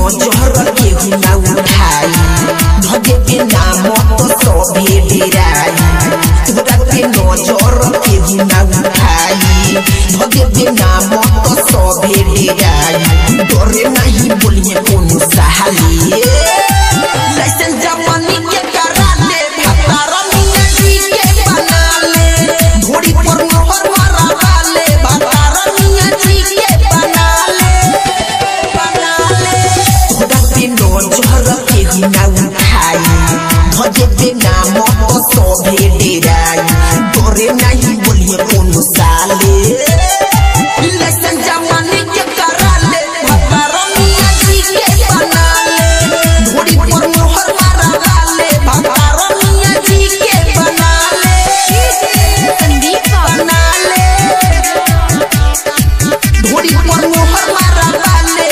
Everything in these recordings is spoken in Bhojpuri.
नजर के हुना उठाई धगे के नाम तो सबे डेराई तोरा के नजर के हुना उठाई धगे के नाम तो सबे डेराई डरे नहीं बोलिए कोनो सहाली लाइसेंस जवानी के करा ले भतारा मियां जी के बना ले घोड़ी पर मोहर मारा ले भतारा मियां जी के बना ले तोरा के नजर के हुना उठाई धगे के नाम तो सबे डेराई डरे नहीं बोलिए कोनो साले लाइसेंस जवानी के करा ले भतारा मियां जी के बना ले घोड़ी पर मोहर मारा ले भतारा मियां जी के बना ले संदीप बना ले घोड़ी पर मोहर मारा ले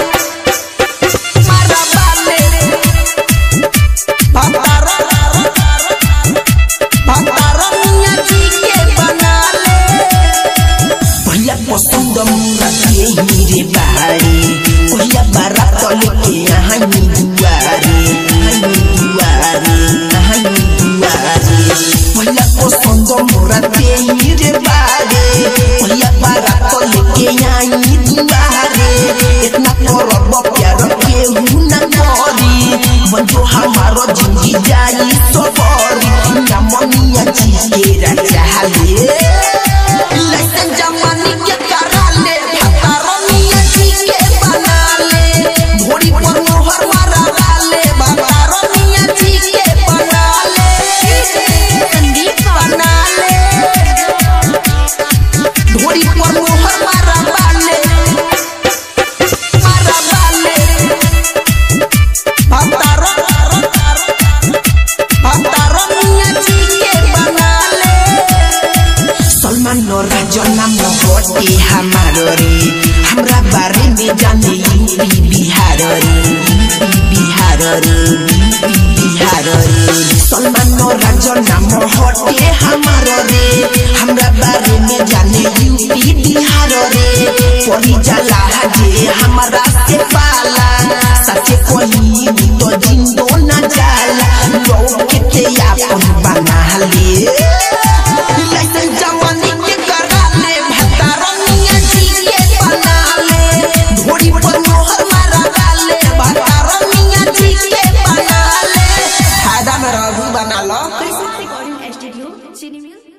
भतारा मियां जी के बना ले भैया पसंद मुरा के हीरे बारे भैया बारात लेके यहाँ नी दुआरे भैया पसंद मुरा के हीरे बारे भैया बारात लेके यहाँ नी दुआरे इतना करब प्यार के हुना करी बंजो हमारो जिंदगी जाई सफरी मियां जी के राजा ले लाइसेंस जवानी के करा ले भतारा मियां जी के बना ले घोड़ी पर मोहर मारा ले भतारा मियां जी के बना ले संदीप बना ले घोड़ी पर मोहर मारा ले भतारा मियां जी के बना ले सलमान राजना मोहटे हमारो रे हमरा बारे में जाने यूपी बिहार रे सलमान राजना मोहटे हमारो रे हमरा बारे में जाने यूपी बिहार रे परी जाला जे हमारा से पाला सच्चे कोई तो जिंदो न जाला लोग के अपन बना ले लाइसेंस जवानी के करा ले भतारा मियां जी के बना ले घोड़ी पर मोहर मारा ले भतारा मियां जी के बना ले फायदा में रहू बना लो रिकॉर्डिंग स्टूडियो चीनी मिल।